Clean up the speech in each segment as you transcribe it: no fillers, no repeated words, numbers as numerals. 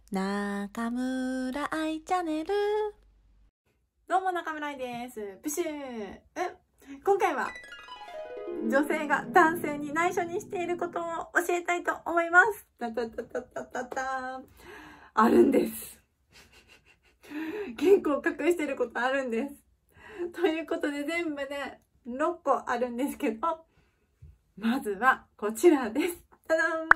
中村愛チャンネル。どうも中村愛です。プシュー。今回は女性が男性に内緒にしていることを教えたいと思います。あるんです。結構隠してることあるんです。ということで全部で6個あるんですけど、まずはこちらです。ただーん。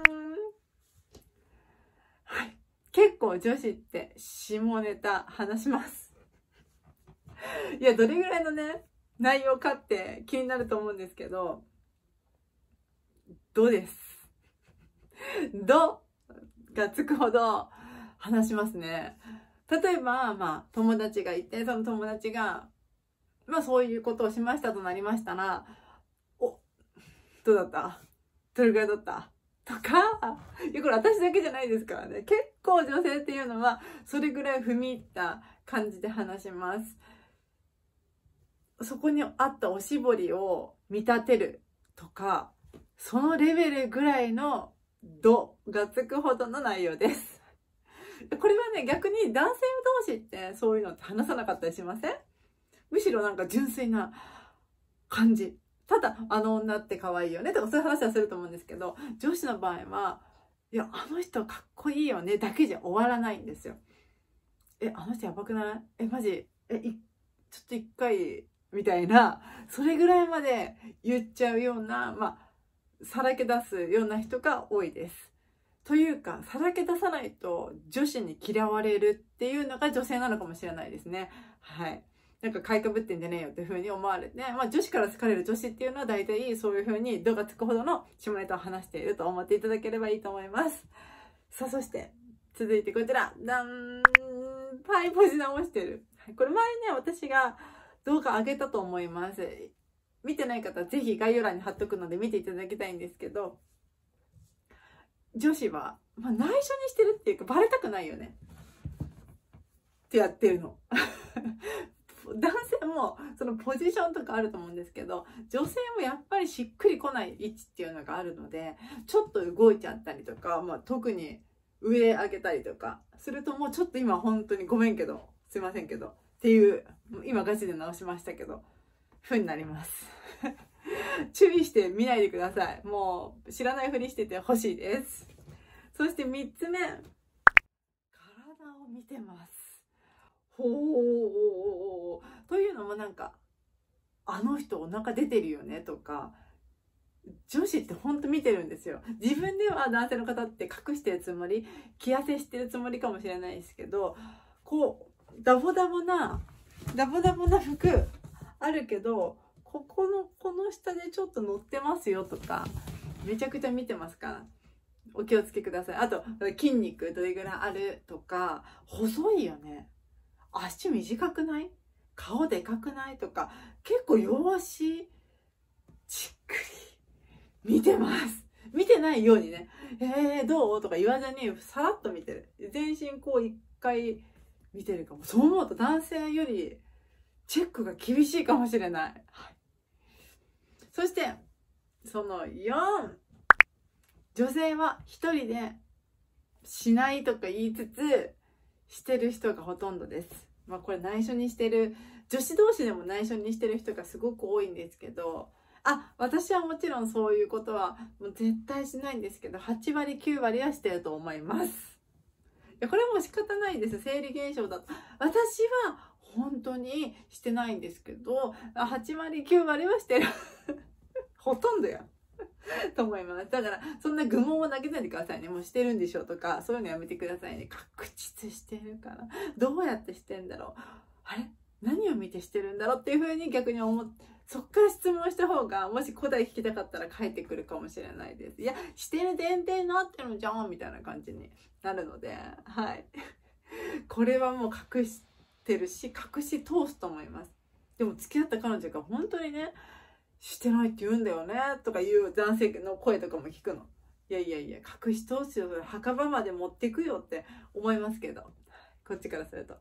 はい。結構女子って下ネタ話します。いや、どれぐらいのね、内容かって気になると思うんですけど、どです。どがつくほど話しますね。例えば、友達がいて、その友達が、そういうことをしましたとなりましたら、どうだった？どれぐらいだった？とか、いや、これ私だけじゃないですからね。結構女性っていうのは、それぐらい踏み入った感じで話します。そこにあったおしぼりを見立てるとか、そのレベルぐらいの度がつくほどの内容です。これはね、逆に男性同士ってそういうのって話さなかったりしません？むしろなんか純粋な感じ。ただ、あの女って可愛いよねとかそういう話はすると思うんですけど、女子の場合は、いや、あの人かっこいいよねだけじゃ終わらないんですよ。あの人やばくない？マジ？ちょっと一回、みたいな、それぐらいまで言っちゃうような、さらけ出すような人が多いです。というか、さらけ出さないと女子に嫌われるっていうのが女性なのかもしれないですね。はい。なんか買いかぶってんじゃねえよっていう風に思われて、女子から好かれる女子っていうのは大体そういう風に度がつくほどの下ネタを話していると思っていただければいいと思います。さあ、そして、続いてこちら。パイポジ直してる。これ前ね、私が動画上げたと思います。見てない方はぜひ概要欄に貼っとくので見ていただきたいんですけど、女子は、内緒にしてるっていうかバレたくないよねってやってるの。男性もそのポジションとかあると思うんですけど、女性もやっぱりしっくりこない位置っていうのがあるので、ちょっと動いちゃったりとか、特に上上げたりとかすると、もうちょっと今本当にごめんけど、すいませんけどっていう、今ガチで直しましたけど、風になります。注意して見ないでください。もう知らないふりしててほしいです。そして3つ目、体を見てます。ほー。というのもなんか、あの人お腹出てるよねとか、女子ってほんと見てるんですよ。自分では男性の方って隠してるつもり、着痩せしてるつもりかもしれないですけど、こう、ダボダボな服あるけど、この下でちょっと乗ってますよとか、めちゃくちゃ見てますから。お気をつけください。あと、筋肉どれぐらいあるとか、細いよね。足短くない？顔でかくない？とか、結構容姿じっくり見てます。見てないようにね、どう？とか言わずにさらっと見てる。全身こう一回見てるかも。そう思うと男性よりチェックが厳しいかもしれない。はい、そして、その4、女性は一人でしないとか言いつつ、してる人がほとんどです。これ内緒にしてる、女子同士でも内緒にしてる人がすごく多いんですけど、私はもちろんそういうことはもう絶対しないんですけど、8割9割はしてると思います。いや、これはもう仕方ないです。生理現象だと。私は本当にしてないんですけど、8割9割はしてる。ほとんどや。と思います。だから、そんな愚問を投げないでくださいね。もうしてるんでしょとか、そういうのやめてくださいね。確実してるから。どうやってしてんだろう。あれ？何を見てしてるんだろうっていう風に逆にそっから質問した方が、もし答え聞きたかったら返ってくるかもしれないです。いや、してる前提になってるじゃんみたいな感じになるので、はい。これはもう隠してるし、隠し通すと思います。でも付き合った彼女が本当にね、してないって言うんだよねとかいう男性の声とかも聞くの。いや、隠し通すよ、墓場まで持ってくよって思いますけど、こっちからすると。はい、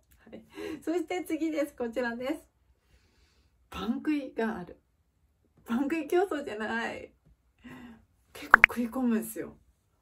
そして次です。こちらです。パン食いがある。パン食い競争じゃない。結構食い込むんですよ。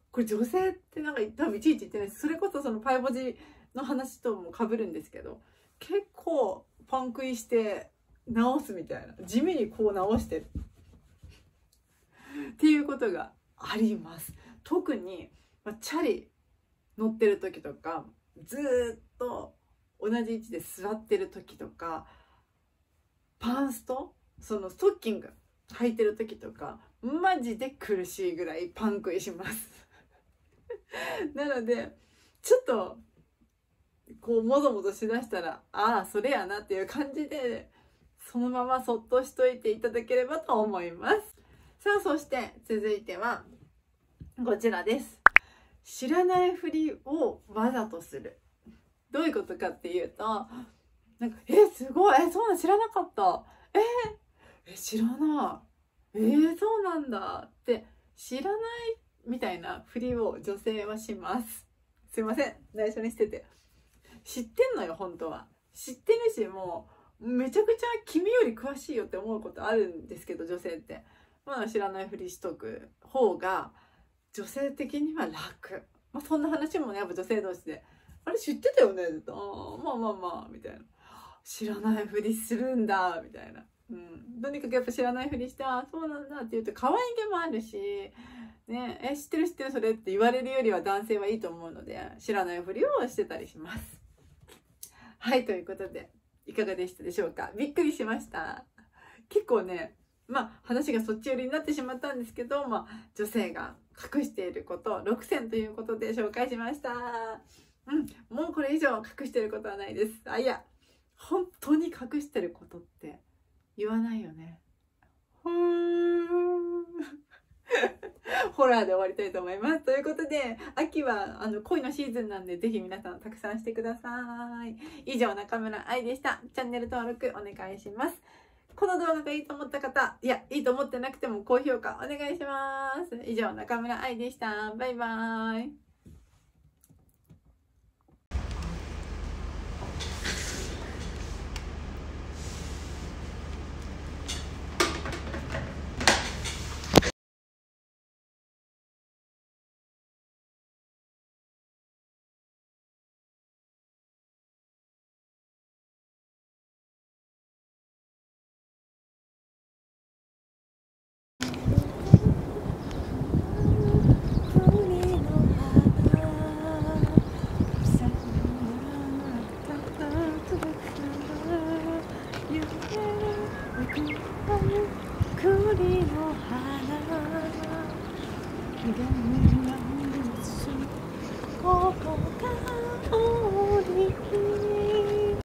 これ女性ってなんか多分いちいち言ってないです。それこそそのパイボジの話とも被るんですけど、結構パン食いして直すみたいな、地味にこう直してるっていうことがあります。特に、チャリ乗ってる時とか、ずーっと同じ位置で座ってる時とか、パンスト、そのストッキング履いてる時とか、マジで苦しいぐらいパン食いしますなのでちょっとこうもぞもぞしだしたら、ああそれやなっていう感じで、そのままそっとしといていただければと思います。さあ、そして続いてはこちらです。知らないふりをわざとする。どういうことかっていうと、なんかすごい、そうなん知らなかった、知らない、そうなんだって知らないみたいなふりを女性はします。すいません、内緒にしてて。知ってんのよ、本当は。知ってるし、もうめちゃくちゃ君より詳しいよって思うことあるんですけど、女性って知らないふりしとく方が女性的には楽。そんな話もね、やっぱ女性同士で、あれ知ってたよね、まあみたいな、知らないふりするんだみたいな、とにかくやっぱ知らないふりして、そうなんだって言うと可愛げもあるしね、知ってるそれって言われるよりは男性はいいと思うので、知らないふりをしてたりします。はい、ということでいかがでしたでしょうか。びっくりしました。結構ね、話がそっち寄りになってしまったんですけど、女性が隠していること6選ということで紹介しました。もうこれ以上隠していることはないです。いや、本当に隠してることって言わないよね。ホラーで終わりたいと思います。ということで、秋は恋のシーズンなんで、ぜひ皆さんたくさんしてください。以上、中村愛でした。チャンネル登録お願いします。この動画がいいと思った方、いや、いいと思ってなくても高評価お願いします。以上、中村愛でした。バイバーイ。